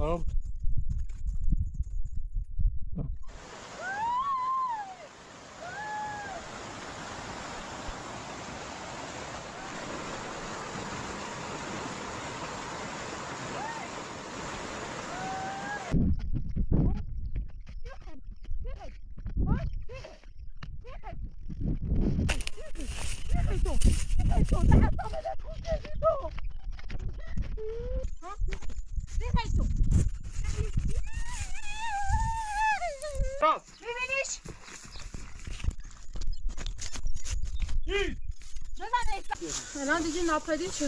خب الان دیگه ناپدید شده.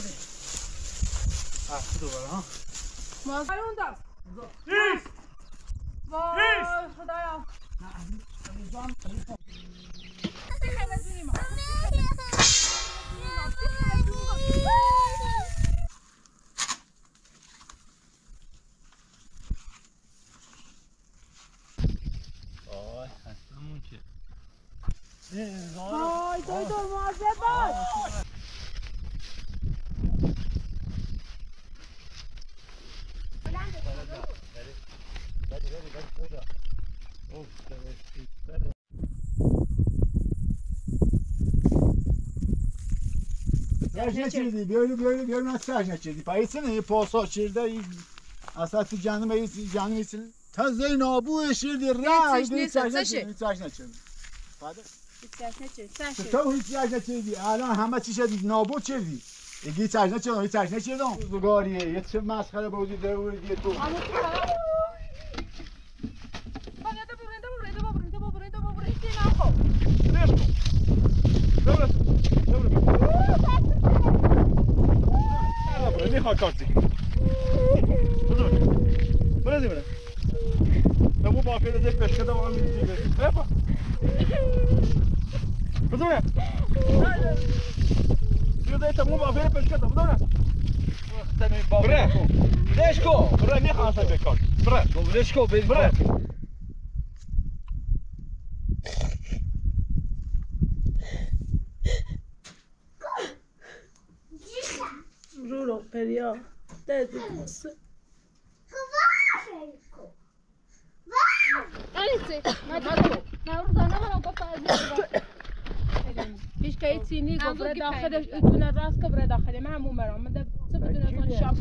دوباره ها. مازر اون دست. وای خدایا. آی خستمون که. وای دکتر مواظب باش. Geçirdi, böyle nasıl geçirdi? Payısını posa çirdi. Asatı canım için. Tazey nabu eşirdi. Ra, hiç saçnaçirdi. Hadi. Hiç saçnaçirdi. تو هیچ نچردی. الان همه چی شدی نابود شدی. دیگه چرج نچردم، هیچ چرج نچردم. روزگاریه. یه چه مسخره بودی در اون دیگه تو. Ne hakartı? Burası mı? Ya bu bakıyla zek peşkede var mı? Ne yapar? Burası mı? Diyor da bu bakıyla peşkede. Burası mı? Buraya. Leşko. Buraya ne hansa bekar? Buraya. Leşko. Buraya. Ruro, Peria, Tete, você. پیش که چینی گبره داخلش اتونه راست گبره داخلی من همون برام من چه بدون از شاپ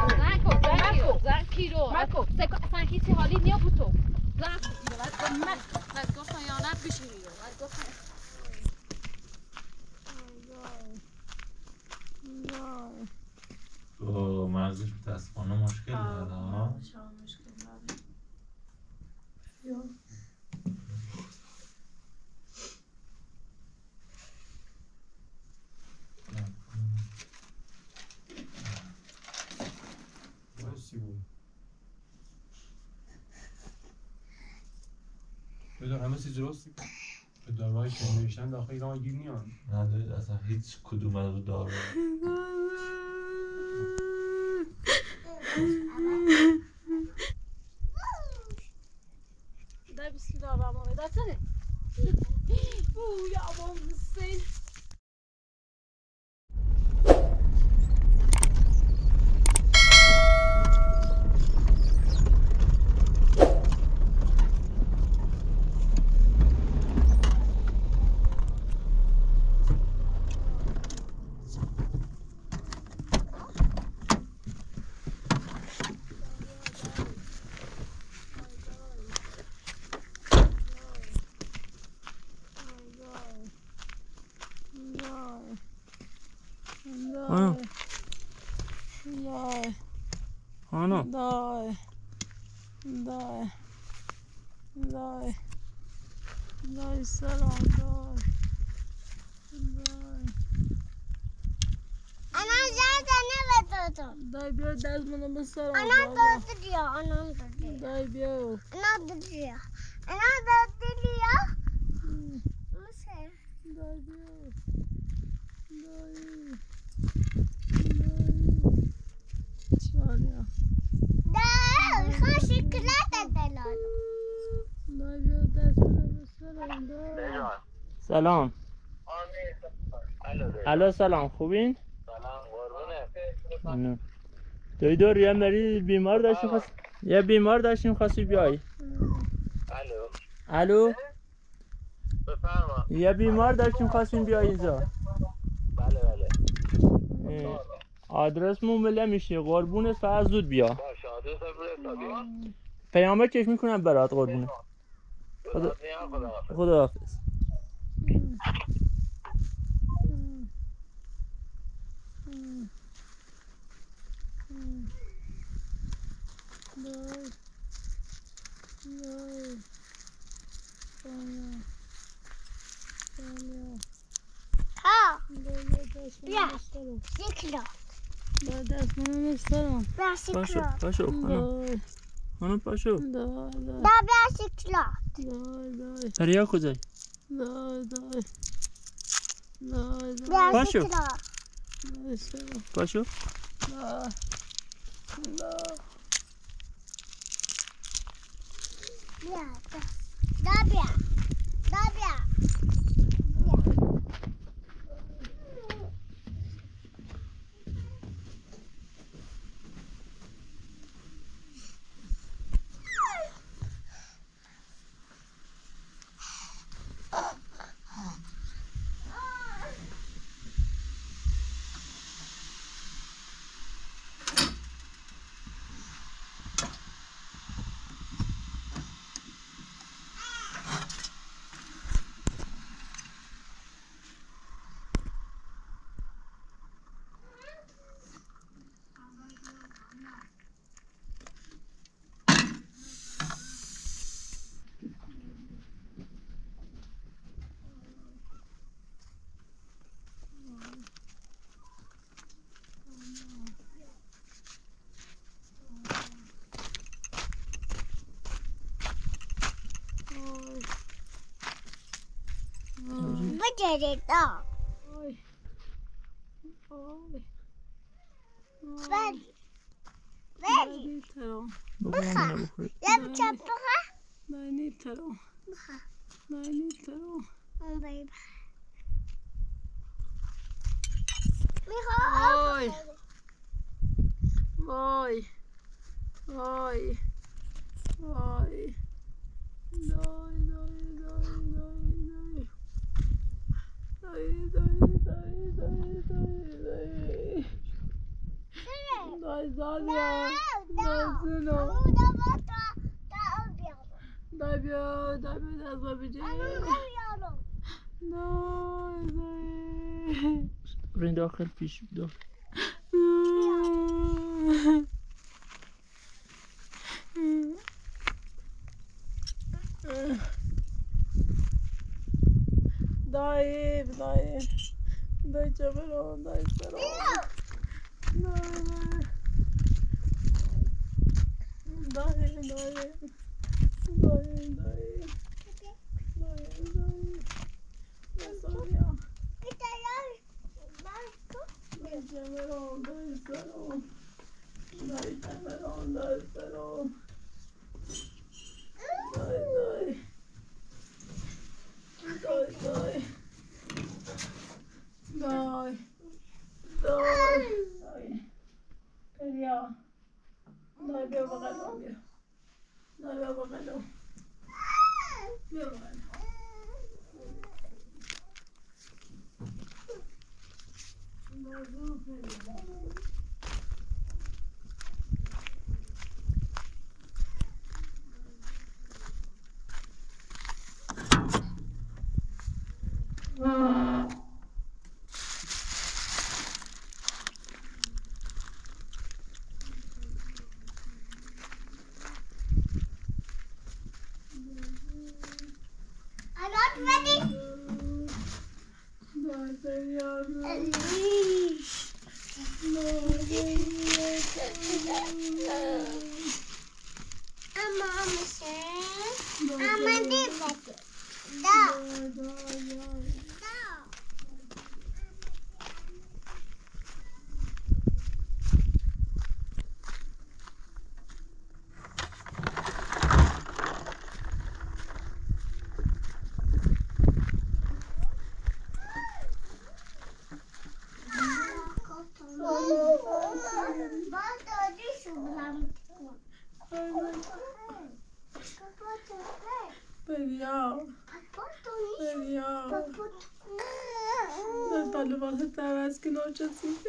زن ماکو اصلا هیچی حالی نیا بودو زن بعد گفتن یا نه پیش میرو بعد گفتن تو مغزش متاسفانه مشکل داره ها مشکل داره یا بدون همه چیز درستی به داروهایی که نوشتن داخل ایران گیر میان ندارید اصلا هیچ کدوم از دارو ده بسم الله الرحمن الرحیم دستنه اوه یا بابا حسین آنا دای دای دای دای سلام دای دای انا زدنه بدادم دای بیا دست منو بسرم انا دادلیا انا دادلیا دای بیا انا دادلیا انا دادلیا موسه دای بیا دای چالیا دای خواه شکلات دلالو دای بیا دست منو بسرم دای سلام الو سلام خوبین؟ سلام قربونه دکتر یه مریض بیمار داشتیم خواست یه بیمار داشتیم خواستی بیای. الو بفرما. یه بیمار داشتیم خواستیم بیای اینجا. بله آدرسمون بله میشه قربونت، فقط زود بیا. باشه آدرس فرستادی. پیامک چک میکنم برات قربونه. خدا حافظ. ها بیا سیکلا بیا سیکلا پاشو خانم پاشو. دا بیا سیکلا پریا کجایی؟ بیا پاشو. سیکلا پاشو. بیا دا بیا بجرید دا بری بخواه یه بچه بخواه اون بری بخواه میخواه برین داخل پیش داخل. دای جبران دای سران بیا طالب وقت عوض که نوچه سیده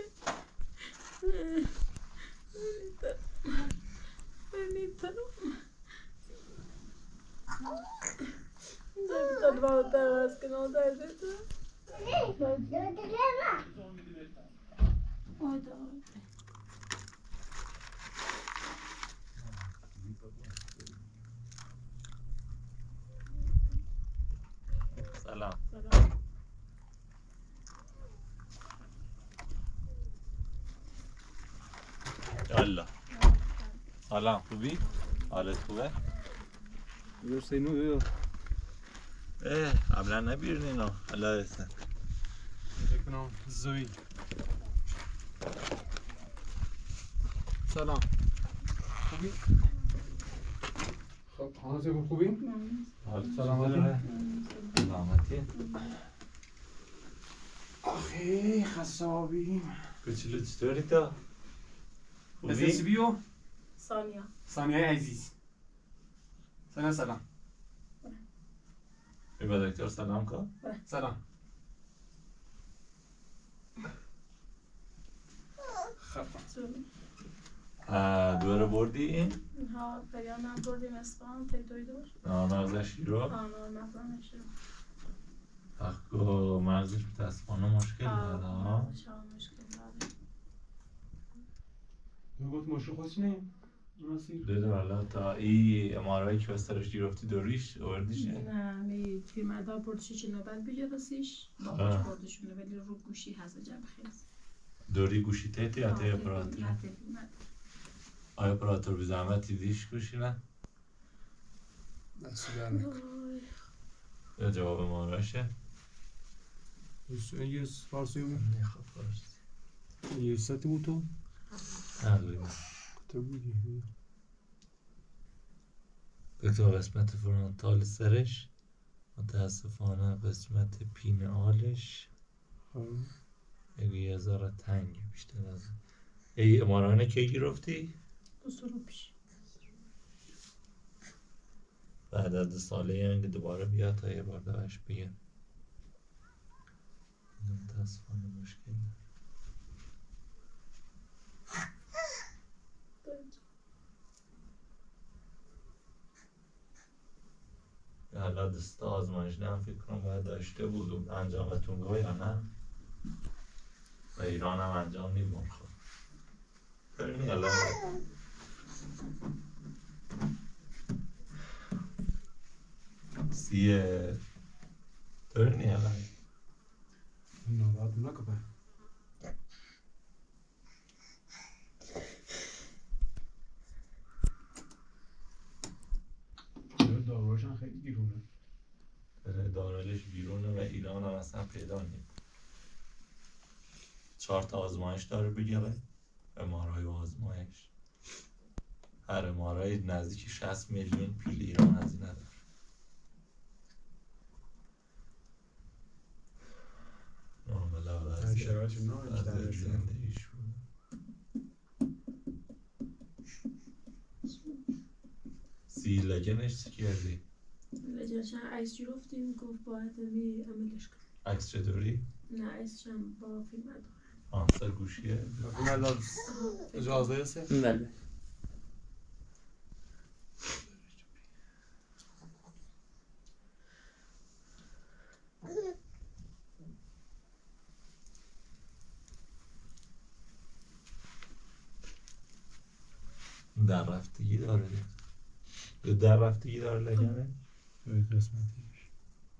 Benita طالب وقت عوض که نوچه سلام. یالا. سلام خوبی؟ حالت خوبه؟ درست اینو بیا. قبلا نبیرین اینا. الله هستن. فکر کنم زوی. سلام. خوبی؟ خب حالت خوبی؟ حالت سلامتی؟ سلامتی. آخه خسابیم. کوچولو چطوری تو؟ اسمش بیو؟ ثانیه ثانیه عزیز. سلام. به دکتر سلام کن. سلام. خب. دوره بردی این؟ ها پریان هم بردیم اسفان تیتوی دور مغزش شیرو؟ آنها مغزش شیرو اخو مغزش متاسفانه مشکل داره ها؟ مغزش مشکل داره گفت مشکل خودش نیم؟ ناصیر؟ دیده والا تا ای امارایی که بسترش گرفتی دوریش آوردیش نه می پیرمردا بردشی چه نوبت بگرسیش باقیش بردشونه ولی رو گوشی هست جب خیز دوری گوشی تیتی یا تی اپراتور؟ آیا اپراتور بی زحمت دیدیش گوشی نه؟ دستی در نکن یا جواب اماراشه؟ یه فارسی بود؟ نه خب فارسی یه ساعتی بود تو؟ تقریبا تو بودی دکتر قسمت فرونتال سرش متاسفانه قسمت پینالش یه ذره تنگه بیشتر از ای امارانه که گرفتی؟ 2 سال پیش بعد از 2 ساله هم که دوباره بیاد تا یه بار دوش بگم متاسفانه مشکل حالا دسته آزمایش نه فکر کنم باید داشته بود انجامتون گوه یا نه و ایران هم انجام نیمون خود بریم حالا سیه دارنی حالا نوبت نکبه داروهاشون خیلی گیرونه دارالش بیرونه و ایران هم اصلا پیدا نیم 4 تا آزمایش داره بگیره امارای و آزمایش هر امارای نزدیک 60 میلیون پیل ایران هزینه داره ناملا و زندگیش بود سی لگنش چی کردی؟ لجنش عکس گرفتیم گفت باید بی عملش کنیم عکس چطوری؟ نه عکسش هم با فیلم داره آنسر گوشیه؟ اجازه هسته؟ بله در رفتگی داره در رفتگی داره لگنه؟ قسمتیش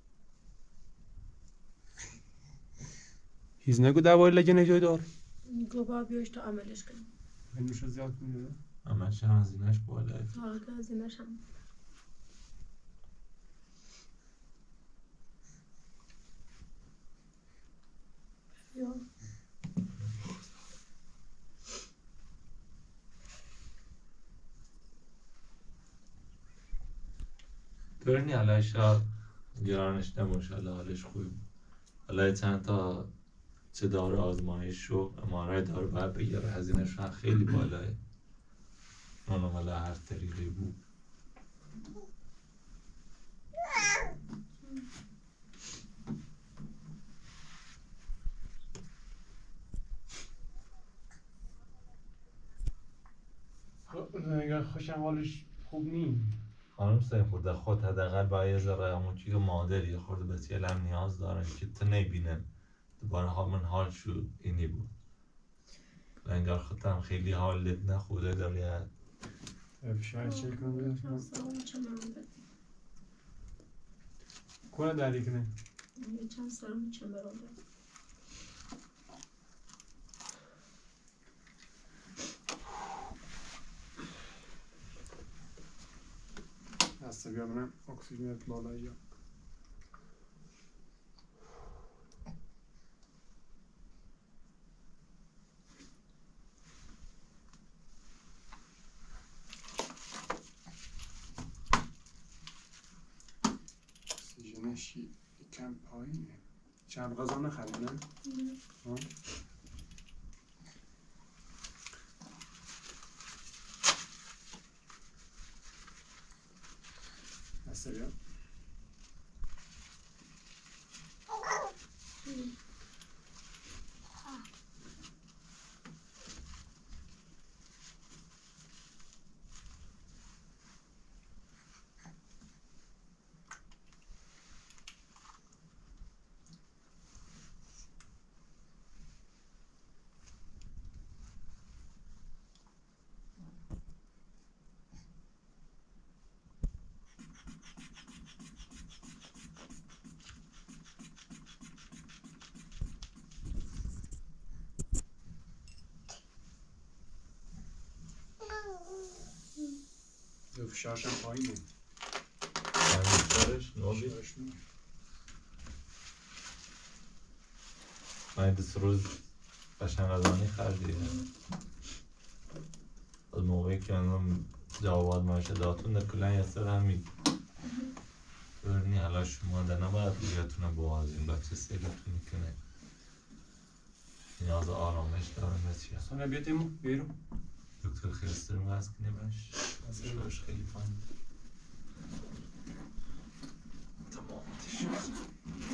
هیز نگو دواری لگنه جای دار گفت باید بیایش تا عملش کنیم علمش رو زیاد کنید همش هم هزینهش بالاه حالا که هزینه‌ش هم یا برنی حالش ها گرانش نموش حالش خوب حالا چند تا چه داره آزمایش و امارای داره باید بگیره هزینهش هم خیلی بالاه اونو ملا هر طریقی بود اگر خوشم حالش خوب نیم خانم سعی خورده خود حداقل باید یه ذره همون که مادر یه خورده بسیار هم نیاز دارن که تو نبینن دوباره همون حال شو اینی بود انگار خودم خیلی حالت نخوده داره فشار چک کنم سلام چمرون بده کنه داری کنه یه چند سرم چمرون بده دسته بیامونم اکسیژنت بالایی یا اکسیژنش یکم پایینه چند غذا نخرید نه؟ دسته بیام دو فشارشم پایینه فشارش نوبی من دست روز قشنگزانی خریدیم از موقعی که انم جواب ماشه داتون در کلن یه سر همی برنی حالا شما در نباید بیاتونه بوازین بچه سیلتون کنه نیاز آرامش داره بسیار سانه بیتیم بیرون دکتر خیسترم هست کنه باش فشارش خیلی پایین تمام تشکر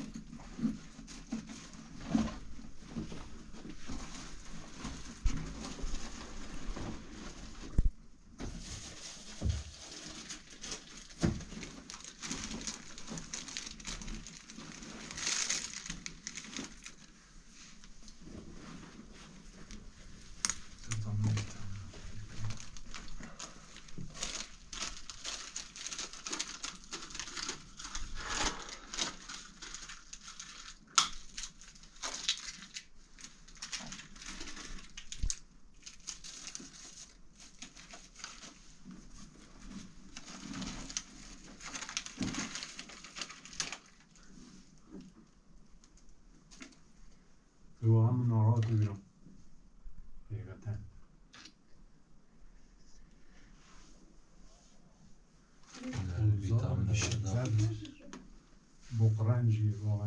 و هم ناراحت بیرون حقیقتا ویتامین زد بقرنجی واقعا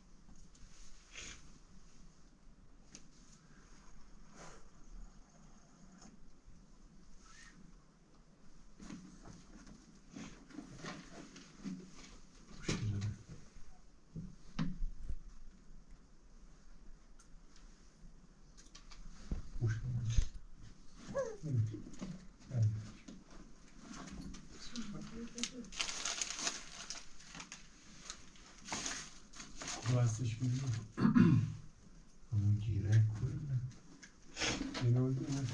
هستش بیرون همون گیره کنه اینو نه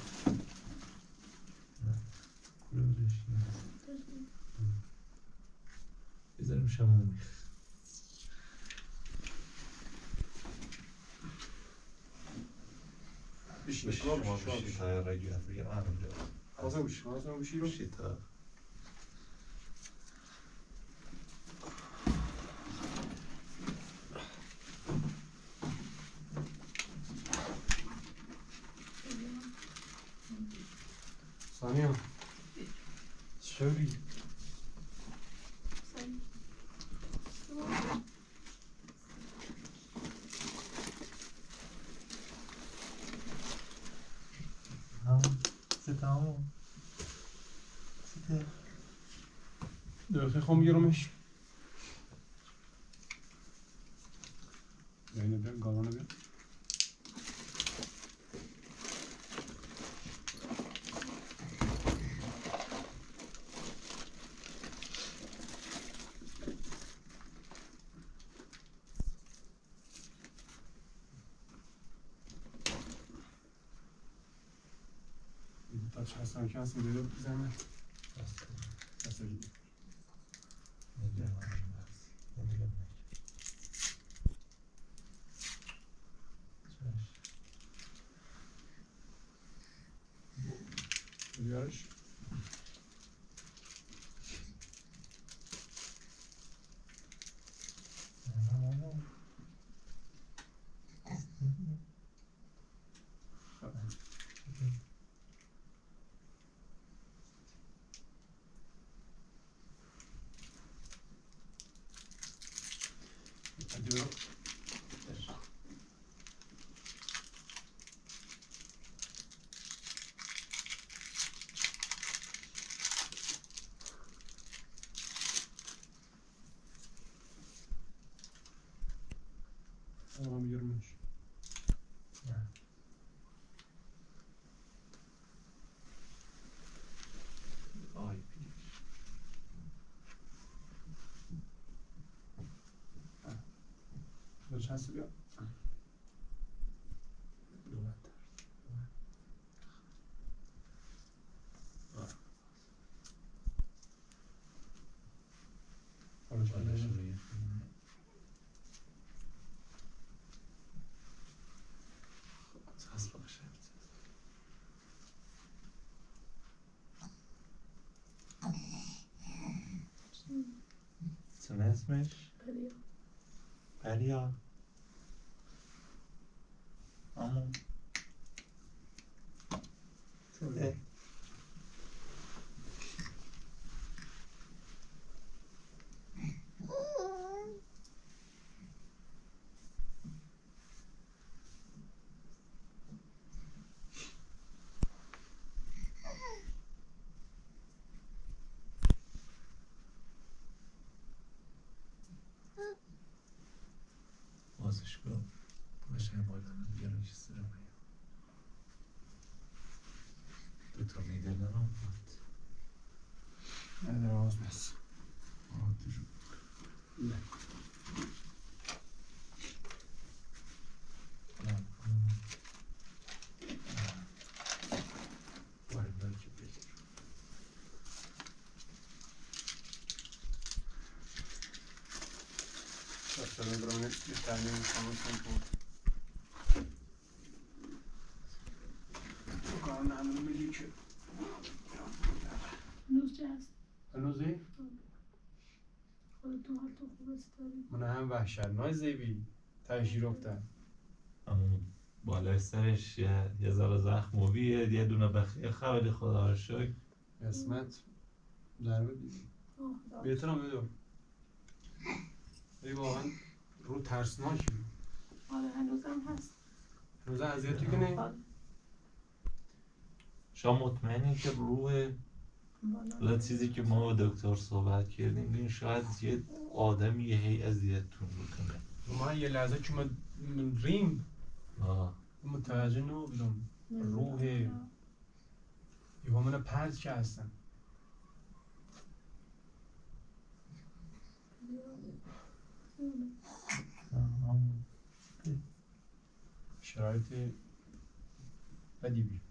کلو بزشی بذاریم شما بشین شما بشید تا رگی هم بگم همونجا آزم بشی رو بشید تا ثانیه چطوری؟ تمام دقیقه خواهم میگیرمش. اینو بیا گالانو بیا. هستم که هستم بیرون بزنم دست بگیرم بیارش Tamam görmüş. Ay. Dur şansı bir. اسمش؟ پریا. اما بازش کن باشه بادم دیگه رو کسی رو باید دوتا میده نرم بود نداره آز بس آتی رو نه باید که بگیر Başlarına buranın bir tane insanın kontrol. Bu kanun hanımı biliyor. هنوز چه هست؟ هنوز ای؟ خودتون حالتون خوب است داریم من هم وحشتناک زیبی تشیر افتن همون بالای سرش یه ذره زخمویه یه دونه بخیه خیلی خدا رو شکر اسمت ضربه دیدی بهترم بدون ای واقعا رو ترسناکی بود آره هنوزم هست هنوز اذیتی کنه آره. شما مطمئنی که روح چیزی که ما با دکتر صحبت کردیم این شاید یه آدمی یه هی اذیتتون بکنه من یه لحظه که من ریم متوجه نبودم روح یه من پرد که هستن شرایط بدی بی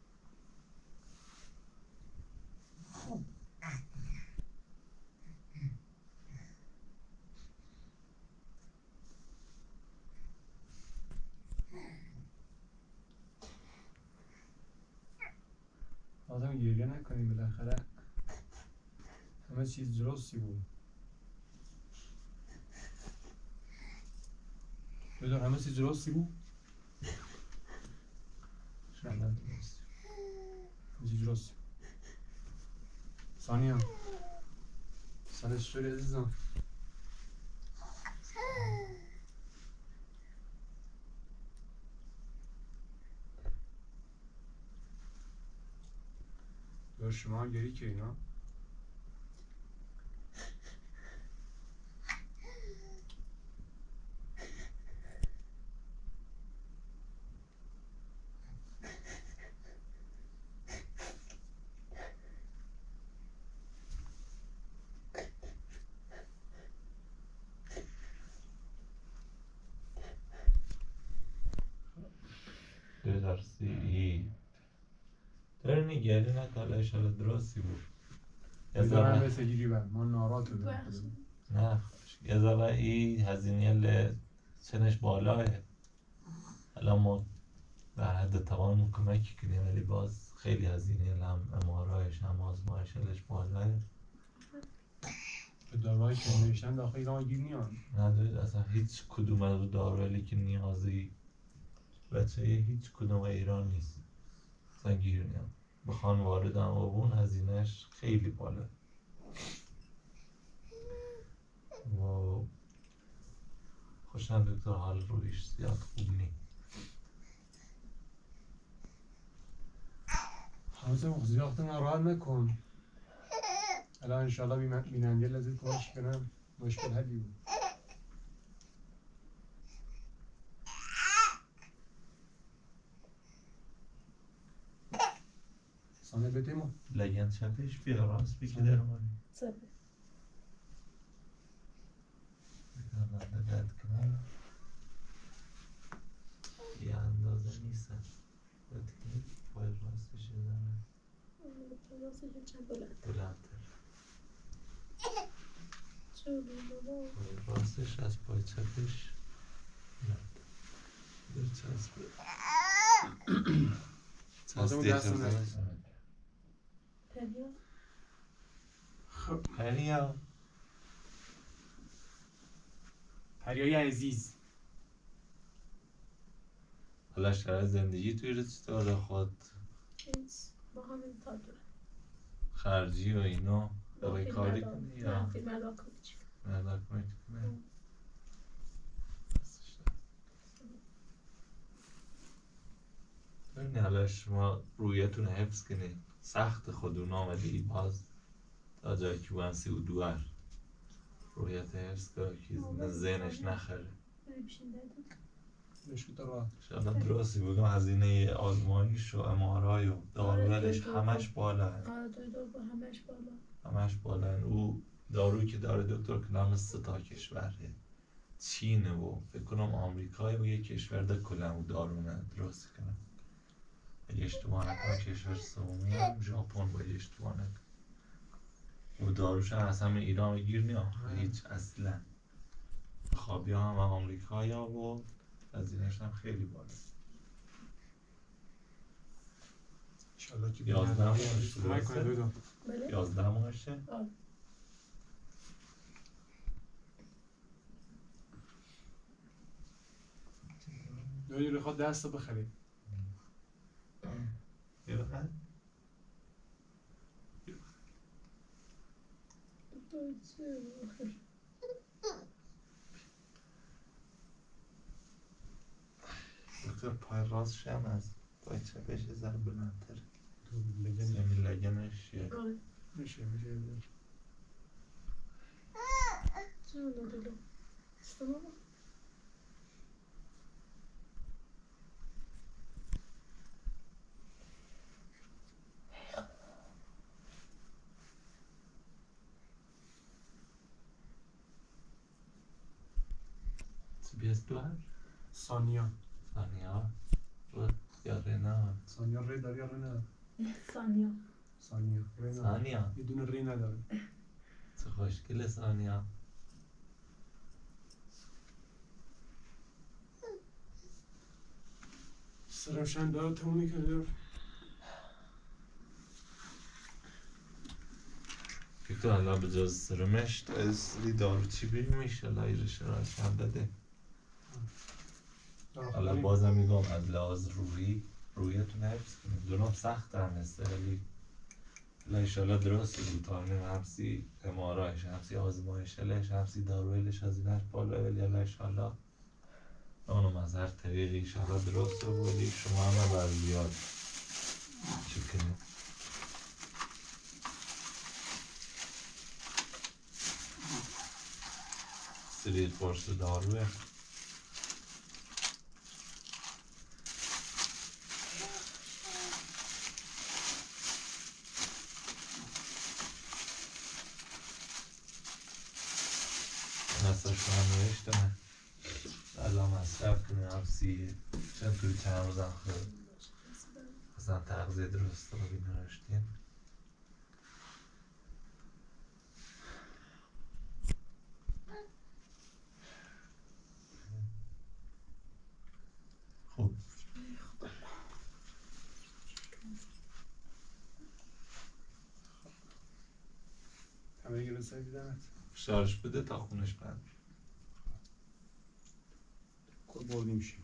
آدم گریه نکنیم بالاخره همه چیز درستی بود بدون همه چیز درستی بود شاید درست همه چیز درستی ثانیه ثانیه چطوری عزیزم دار شما هم گری که اینا راستی داره نگری نکالا ایشالا درستی بود یه بذارم ذره به گیری بر ما نارات رو نه یه ذره ای هزینه سنش بالاه الان ما در حد توان کمکی کنیم ولی باز خیلی هزینه هم امارایش هم آزمایشش بالاه به داروهایی که نوشتن داخل ایران گیر نیان ندارید اصلا هیچ کدوم از داروهایی که نیازی بچه هیچ کدوم ایران نیست اصلا گیر نیام بخوان واردن آبون هزینهش خیلی بالا و خوشم دکتر حال رویش زیاد خوب نی حاضر زیاد ناراحت نکن الان انشالله بیننده لازم کمک کنم مشکل حلی بود سانه بدیمون لگن چپش بیا راست بی که در مانی دقت کنم یه اندازه نیستن باید راستش زنه بلندتر باید راستش از پای چپش بلندتر در چسبه پریا پریای عزیز حالا شرط زندگی توی رو چطوره خود با همین تا داره خرجی و اینا داره کاری کنی یا نه فیلم ادا کنی مردک کنی ببینی حالا شما رویتون حفظ کنی سخت خودونا ولی باز تا جایی که باید 32 رویت حفظ کنی که ذهنش نخره شاید درستی بگم هزینه آزمایش و امارای و دارویلش همش بالا همش بالا او دارویی که داره دکتر کلام 3 کشوره چینه و فکر کنم آمریکای و یک کشور ده کلم و دارو نه درست کنم اگه اشتباه نکنم کشور سومی هم ژاپن باید اشتباه نکنم و داروش هم از همه ایران گیر نیام هیچ اصلا خوابی هم آمریکای ها و هزینه‌اش هم خیلی بالا 11 ماهشه درسته؟ 11 ماهشه؟ دایی رو خواد دست رو بخرید ببخن؟ دکتر پای راستش هم از پای چپش یه ذره بلندتره سمی لگنش میشه سانیا یا رینا سانیا ری داری یا ری سانیا یه دونه ری نداره چه خوشگله سانیا سرمشن داره تمومی کرده تو الان به جز سرمش تو ازلی دارو چی بریم ایشالا ایرش راش هم بده حالا بازم میگم از لحاظ رویتون حفظ کنیم دونم سخت هم هسته ولی ایشالا درستی بود تارمیم همسی امارایش همسی آزمایشلش همسی دارویلش هزینهش بالا ولی ایشالا اونم از هر طریقی ایشالا درست بودی شما همه بر بیاد چی کنیم سریر قرص داروه نصرش هم نوشتم الان مصرف کنیم حفظی چند توی چند روزم خود اصلا تغذیه درست رو نداشتین. خوب همه گرسه دیدنت فشارش بده تا خونش بند کل بردیم شیم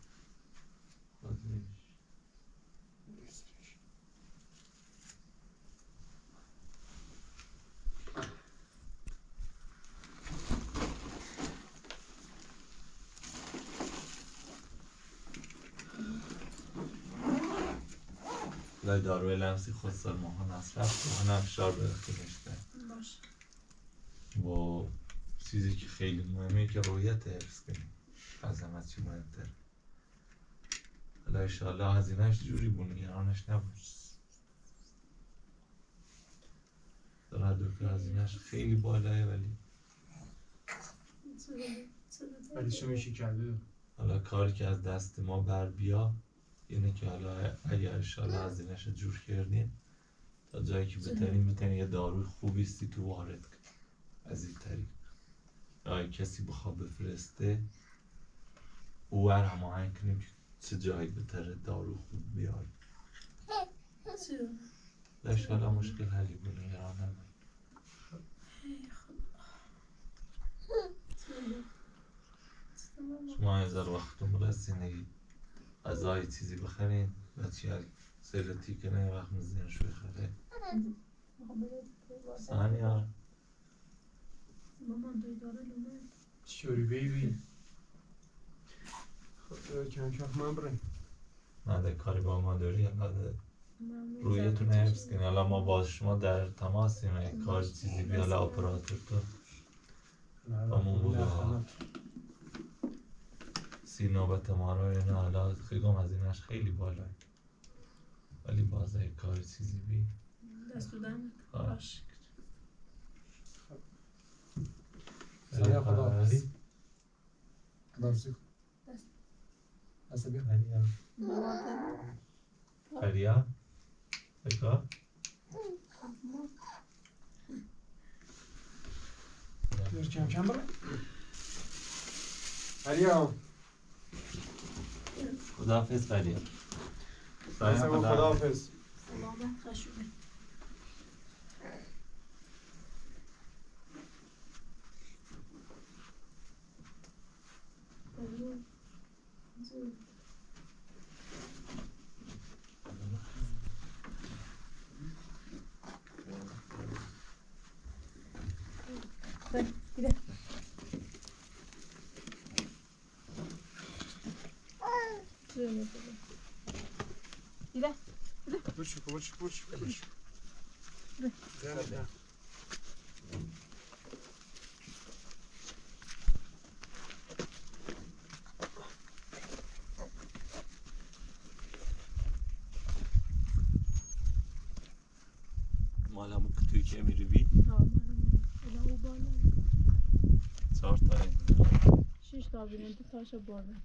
لای داروی لمسی خودسال ماها مصرف کنم فشار برخیمشته باشه و چیزی که خیلی مهمه که رویت حفظ کنیم از همه چی مهمتر حالا انشاءالله هزینهش جوری بود نگرانش نبود داره دکتر هزینهش خیلی بالایه ولی شو میشی کرده حالا کاری که از دست ما بر بیا اینه که حالا اگر انشاءالله هزینهش جور کردین تا جایی که بتونین یه داروی خوبیستی تو وارد کن از این طریق اگه کسی بخواد بفرسته او هماهنگ کنیم که چه جایی بتره دارو خوب بیاد انشاءالله مشکل حلی بود نگران نباش شما از وقتتون رسینی غذای چیزی بخرین بچه سلتی کنه وقت مزینش بخره ثانیه مامان دوی داره لونه چوری بیبی خب کم کم من بریم نه کاری با ما داری رویتون حفظ کنی حالا ما با شما در تماسیم اگه کار چیزی بیا حالا اپراتور تو همون بود سی نوبت ما رو اینه حالا خیلی هزینه‌اش خیلی بالاه ولی باز اگه کار چیزی بی دست دادم باش سلام خدا خداحافظی دست بیا فریا بکا بیار کم کم برم فریا خداحافظ فریا خداحافظ سلامت خشونه Больше. Да. مال همون توی که میری بی؟ او بالا 4 تا 6 تا بینه 2 تاشو بالا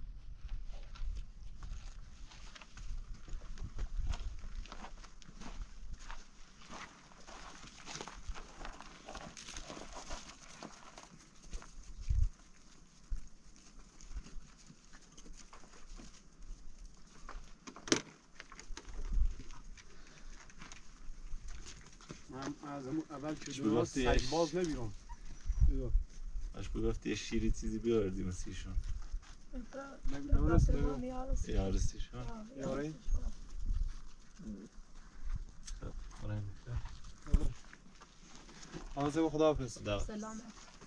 از اول که چی بگفتی؟ سگ باز نمیرم اش بگفتی یه شیری چیزی بیاردی مسیشون یارستیشون یاره آنزه خداحافظ سلام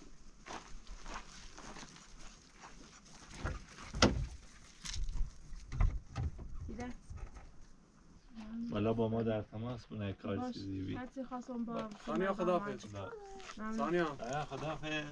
والا با ما در تماس بونه کار چیزی بی هرچی خواستم با ثانیه خداحافظ ثانیه خداحافظ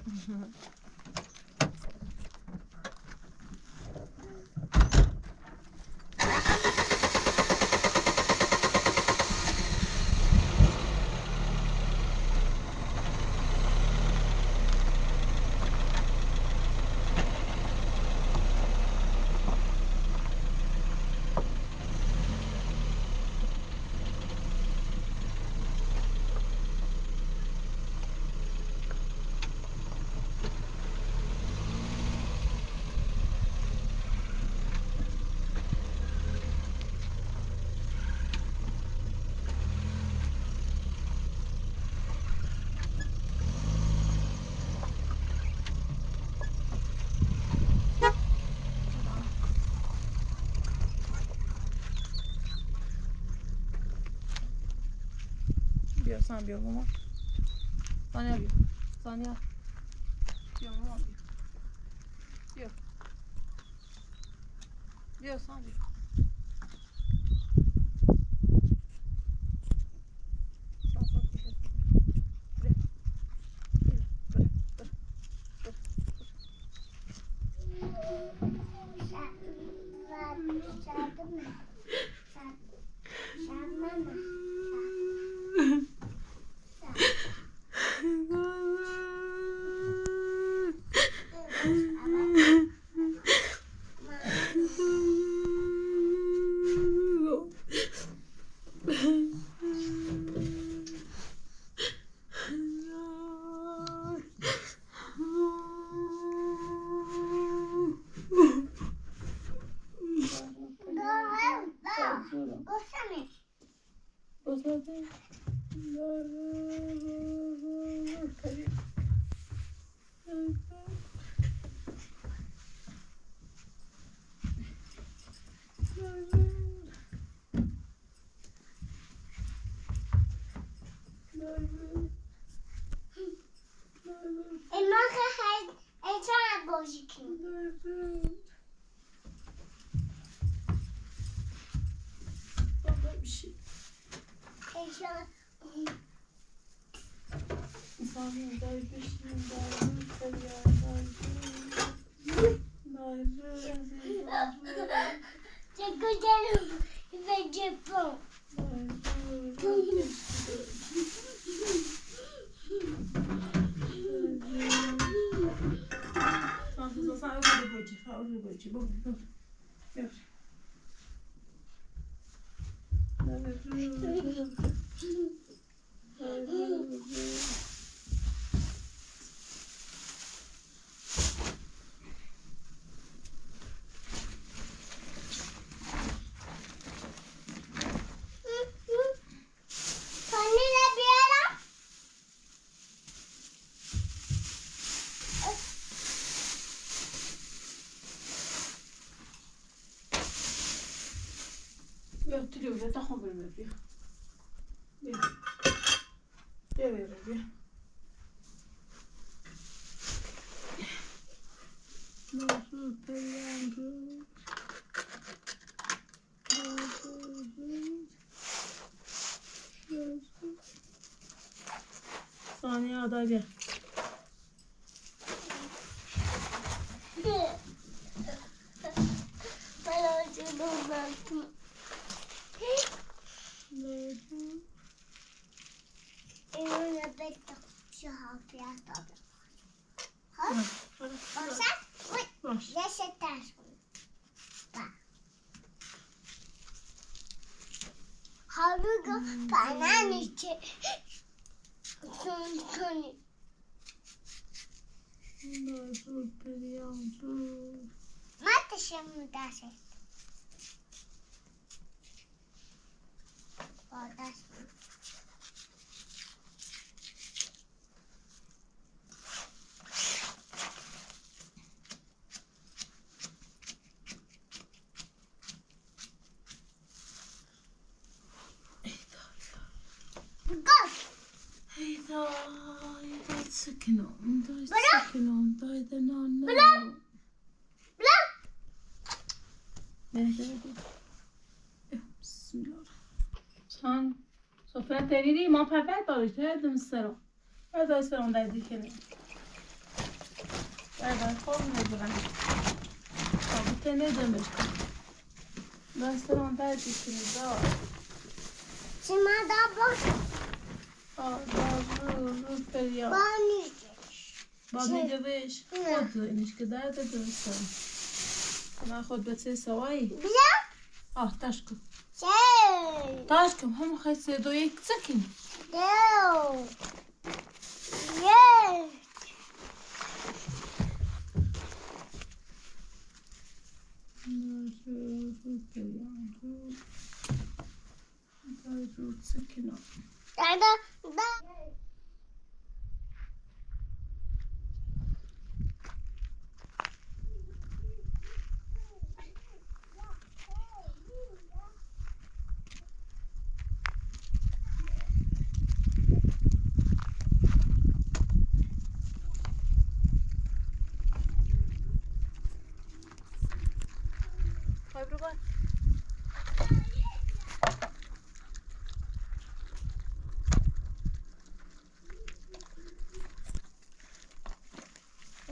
بیا سان بیا مامان سانیا بیا سانیا بیا مامان بیا بیا سان بیا بیا تا خون بریم بیا بیا بیا بیا بیا ثانیه آدای بیا Sofia teniri ma perfetto işte demsero. Hadi isterim da dikene. Hadi kom ne buran. Tabii tene demiş. Ben isterim da dikene da. Şimdi da bak. Aa da periya. Bani. Bani demiş. Xod iniş kadar da demsero. ما خود به سه سوایی بیا تشکم چه تشکم هم خیلی سه دو یک سکین دو یک دادا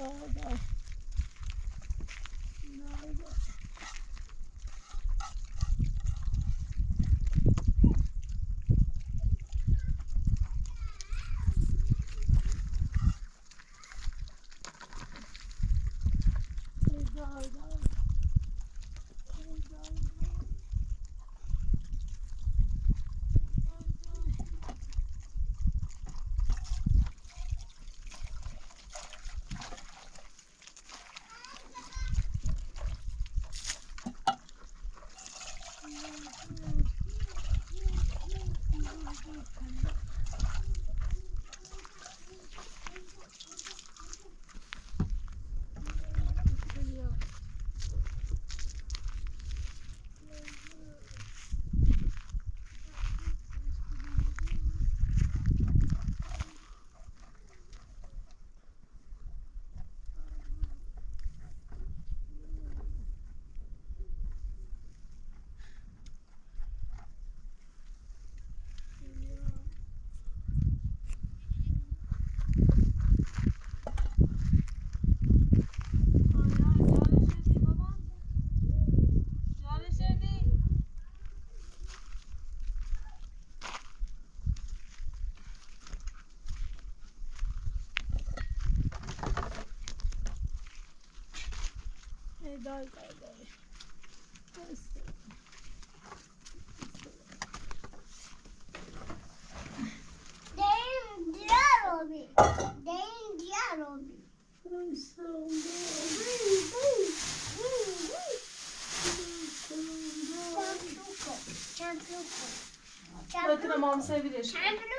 Bakın ama sevilir.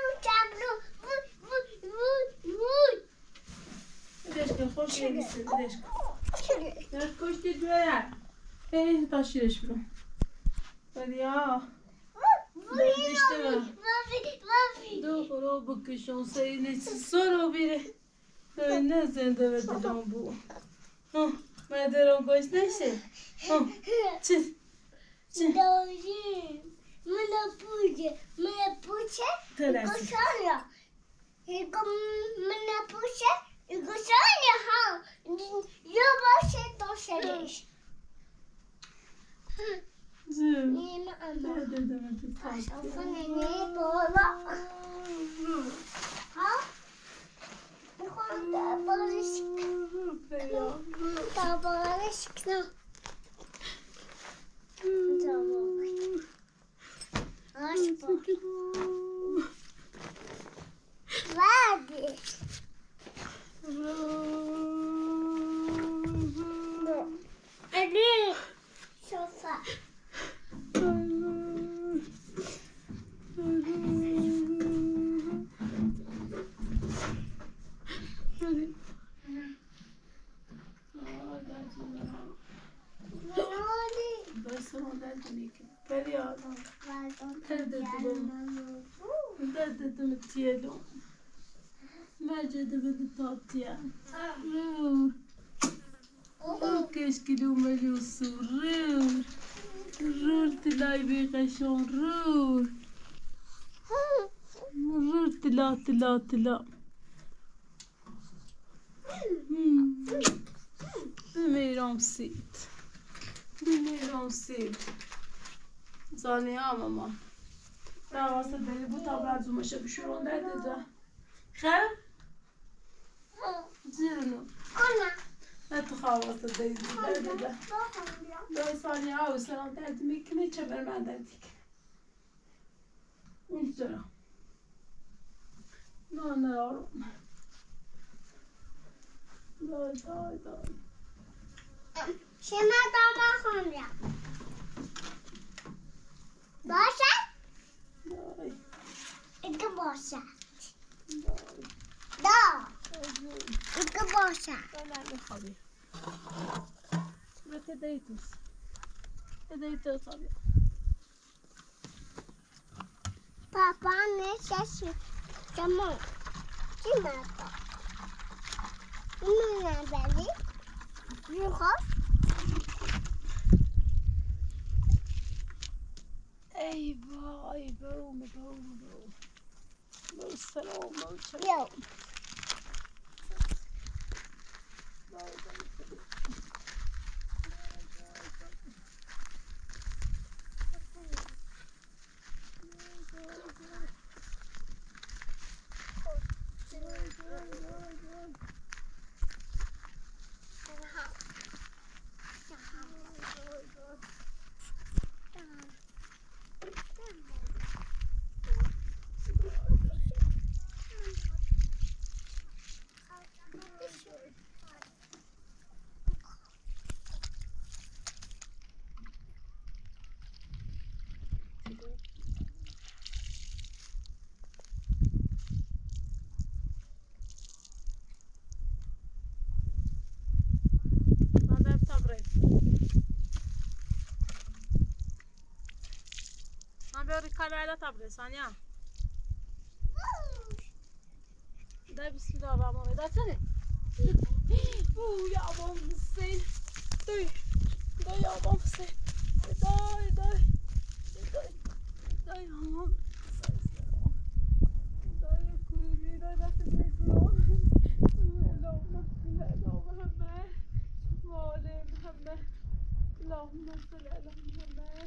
Deşke hoş geldin. Deşke. Deşke hoş geldin. Taşırış bunu. Hadi ya. İşte var. Doğru bakışın sayını sonra biri. Ne zende ve dilan bu. Ben de rangoş neyse. Çıt. Çıt. Mana puja, ikosanya. Mana puja, ikosanya ha. Yo başe doşeliş. Zım. Yine ama. Dedim. Aşağıdan ne bola. Ha? Konuda barışık. Da barışık ne? Tamam. Aşk var. Verdi. Ali. Sofa. Keşke lumeli surur. Rur tilay bir kaşon rur. Rur tila. Bemiram sit. Zaniya mama. Ben vasta deli bu tabla zumaşa bir şey oldu dedi. خير؟ زينو Ana. لا تخاوص الديدي لا صاني عاوز سلام تاعتي ميكني تشبر مع داتك من ترى لا نرى لا Şema dama sonra. Başa? İki başa. Da. İki başa. هديتوس أبي Papa ne sesi? Tamam. Kim yaptı? Kimin haberi? Yuha. أي بو السلام Yok. على طبلة ثانية ده بسم الله الرحمن الرحيم ده سنة يا أبو حسين ده يا أبو حسين ده يا أبو ده يا كوري ده تبريكو اللهم صل على محمد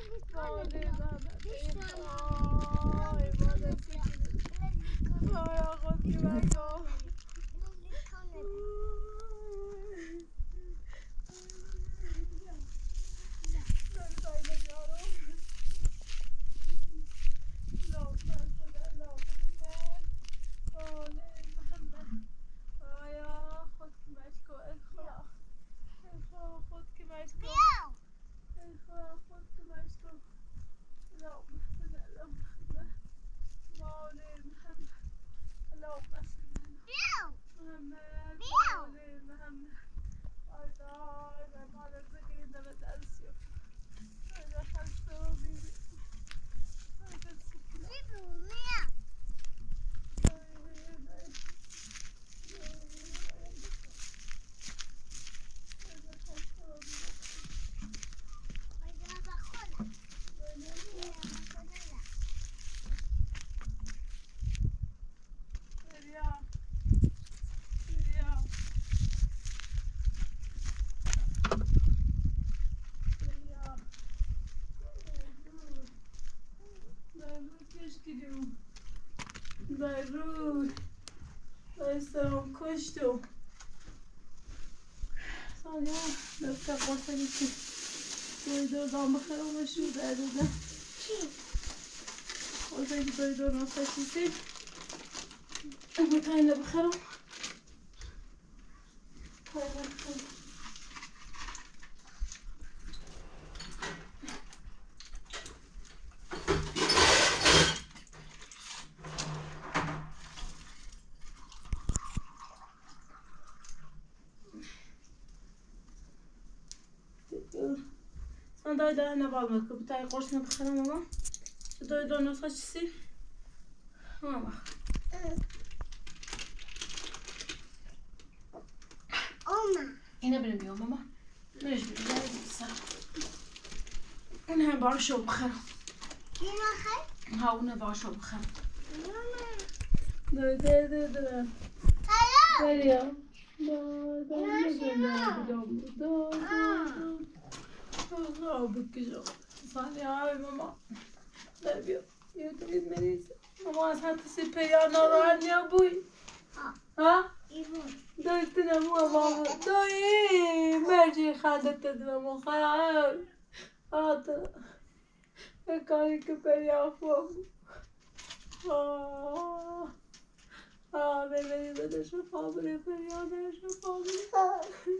Beirut, Bayram kuştu. Sonra dörtte boşa gitti. Doydurdan bakalım ve şurada evde. Oradaki doydurdan saçısı. Bir tane bakalım. من دایدار نبالم که بتای قرص نبخرم ماما دایدار نسخه چیزی ماما اینه بریم بیام ماما نش بریم سر اون هم بارشو بخرم ها اونه بارشو بخرم دایدار بریم بكجو صاني هاي ماما طيب يا تريد مريض ماما هاتسي بيانا راني يا ابوي ها دايتنا ماما داي ماجي خادت تدرم خيال هذا كاري كبير فوق ببینی بده شفا بره فریاده شفا بره